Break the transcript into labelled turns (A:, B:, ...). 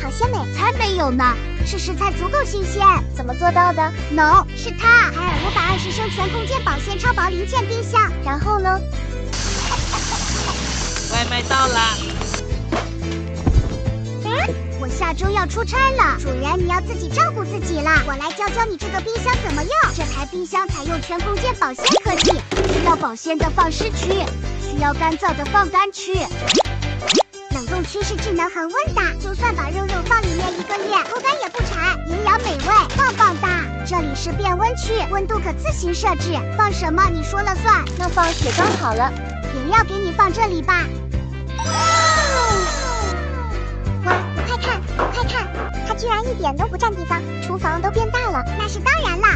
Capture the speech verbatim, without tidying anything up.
A: 好鲜美。
B: 才没有呢，是食材足够新鲜。
A: 怎么做到的
B: ？No， 是它。海尔五百二十升全空间保鲜超薄零件冰箱。
A: 然后呢？
C: 外卖到了。
B: 我下周要出差了，主人你要自己照顾自己啦。我来教教你这个冰箱怎么用。这台冰箱采用全空间保鲜科技，需要保鲜的放湿区，需要干燥的放干区。冷冻区是智能恒温的，就算把肉肉放里面一个月，口感也不柴，营养美味，棒棒的。这里是变温区，温度可自行设置，放什么你说了算。
A: 那放铁缸好了。
B: 饮料给你放这里吧。
A: 哇，你快看，快看，它居然一点都不占地方，厨房都变大了。
B: 那是当然啦，